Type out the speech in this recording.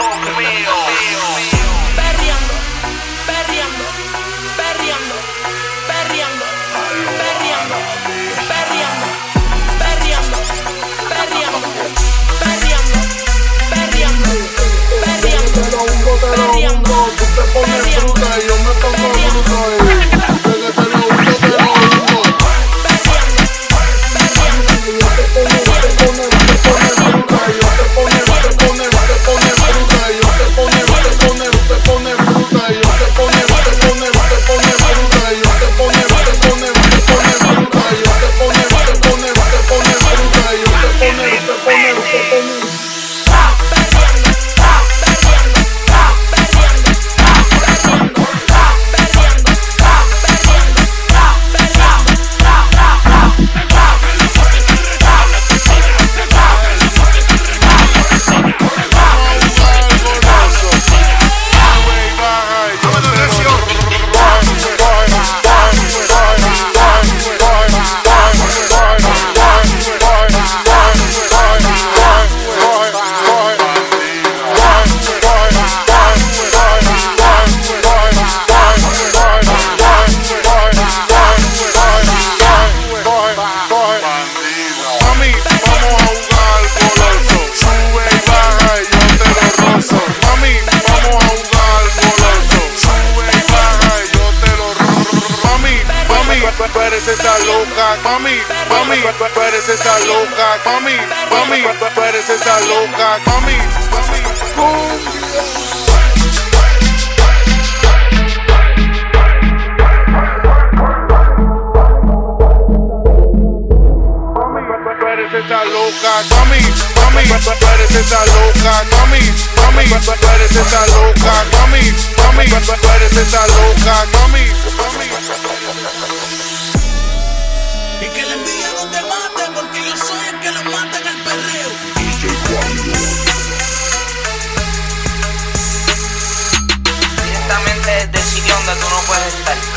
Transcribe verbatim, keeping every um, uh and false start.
Perreando, perreando, perreando, perreando, perreando, perreando, perreando, perreando, perreando, perreando, perreando, perreando. Tú te pones fruta y yo me pongo bruto y desde que lo uso te lo hundo. Yo te pone, te pone, te pone fruta y yo te pone, te pone, te pone fruta y yo te pone, te pone, te pone fruta y yo te pone, te pone, te pone fruta y yo te pone, te pone, te pone fruta y yo te pone, te pone, te pone fruta y yo te pone, te pone, te pone. Tú eres esa loca, mami, mami, tú eres esa loca, mami, mami, tú eres esa loca, mami, mami, cumbia. Tú eres esa loca, mami, mami, tú eres esa loca, mami, mami, tú eres esa loca, mami, mami, tú eres esa loca, mami, mami. Y que la envidia no te mate, porque yo soy el que lo mata en el perreo. Directamente desde el sitio donde tú no puedes estar.